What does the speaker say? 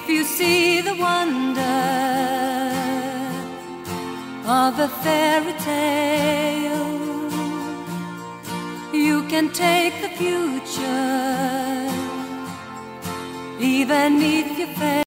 If you see the wonder of a fairy tale, you can take the future even if you fail.